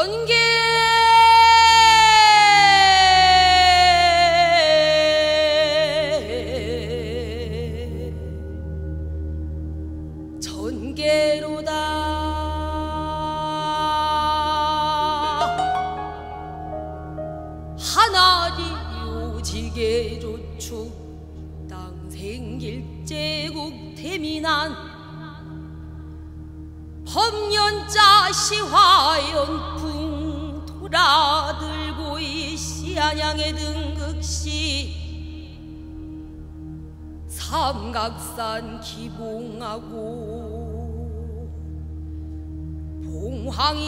전개 전개로다 하나리 오지게 조축 땅 생길 제국 태민한 법년자 시화연풍 돌아들고 이 시안양의 등극시 삼각산 기봉하고 봉황이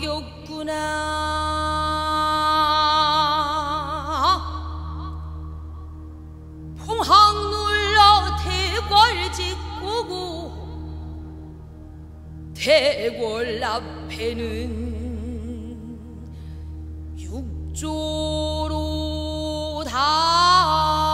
생겼구나. 봉황 눌러 대궐 짓고고 대궐 앞에는 육조로다.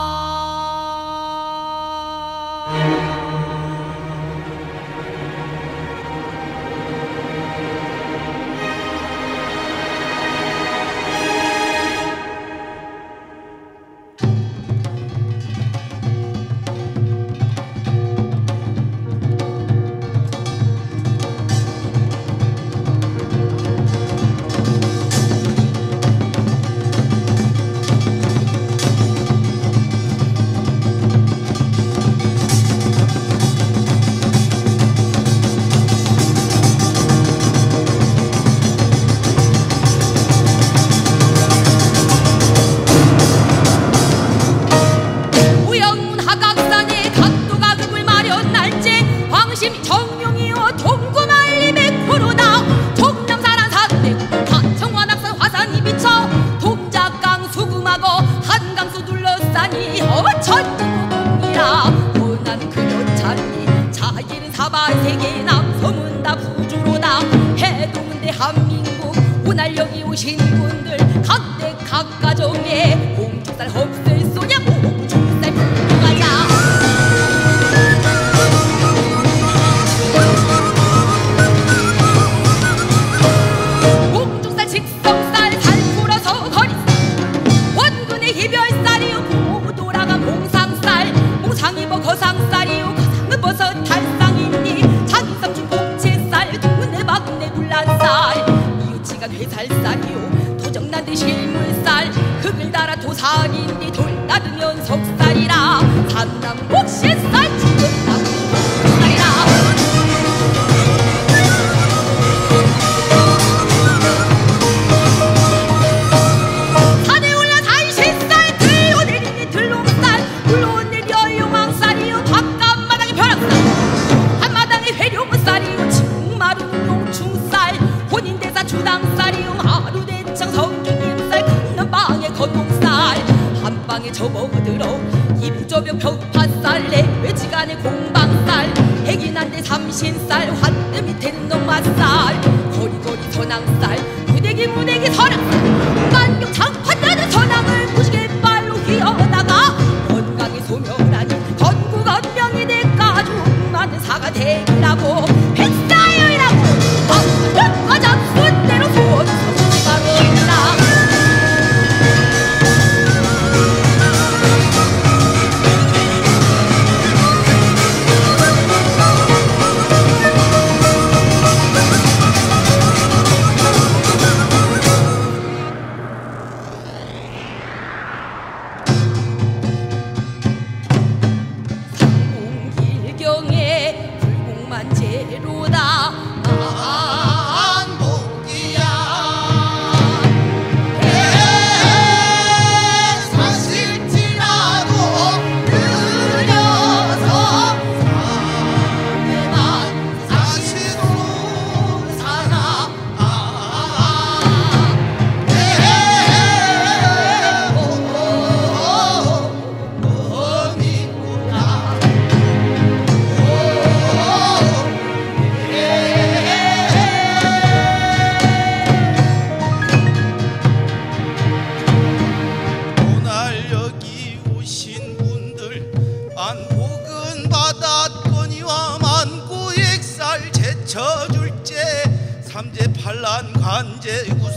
사반세계 남섬은 다 부주로다. 해동은 대한민국 오날 여기 오신 분들 각대 각 가정에 홍죽살 없을 소냐 홍죽살 가자. 홍죽살 직성살 살 풀어서 거리살 원군의 희별살이요 부모 돌아간 몽상살 몽상 입어 거상살이요 거상은 버섯 탈상이니 자기 삼촌 공채살 두근내 박내 굴란살 이웃지간 회살살이요 도정난데 실물살 흙을 달아 도살인디 돌 놔두면 속살이라 산남 목시살 죽은 나무 속살이라. 산에 올라 산시살 들러내리니 들롱살 물러내려 용왕살이요 바깥마당에 벼락살 한마당에 회룡살이요 칭마루는 용충살 혼인대사 주당살이요 하루대창 성주님살 큰남방에 건농살 한방에 접어들어 이부저벽 벽파살 내외지간에 공방살 해기난데 삼신살 환대 밑에는 농마살 거리거리 선앙살 무대기 선앙살 만경 장판나는 선앙을 무지개 발로 휘어다가 건강에 소멸하니 건국 언명이 대가죽 많은 사가 대기라고 백사여이라고 앞으로 가자 순대로 소원 서지가로이라.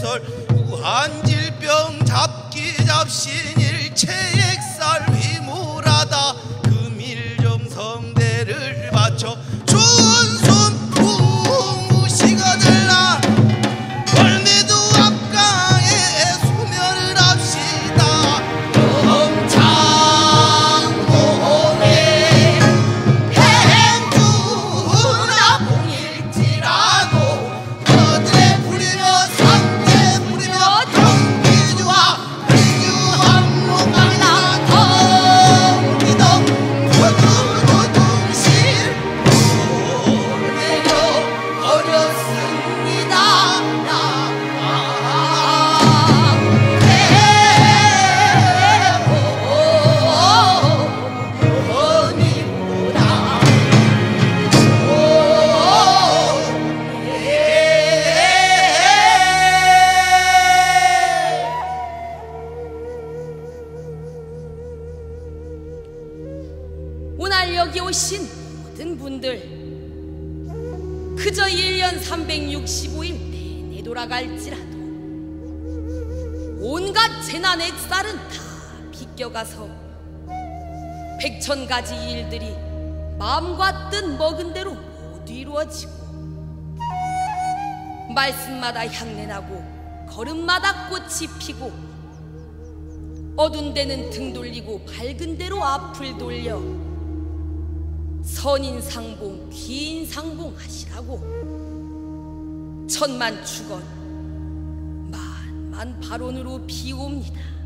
설 우한질병 잡기 잡신 일체액살 위무라다 금일정성대를 바쳐 좋은 풍무시거들라 월매도 앞강에 소멸을 합시다. 영창공에 행주나 공일지라도 거들에 부리며 상대 부리며 경기주와 비주항로강이나 덩기덩 고두고둥실 보내려 어렸습니다. 오늘 여기 오신 모든 분들 그저 1년 365일 내내 돌아갈지라도 온갖 재난 액살은 다 비껴가서 백천가지 일들이 마음과 뜻 먹은 대로 모두 이루어지고 말씀마다 향내나고 걸음마다 꽃이 피고 어두운 데는 등 돌리고 밝은 대로 앞을 돌려 선인상봉 귀인상봉 하시라고 천만 축원 만만 발언으로 비옵니다.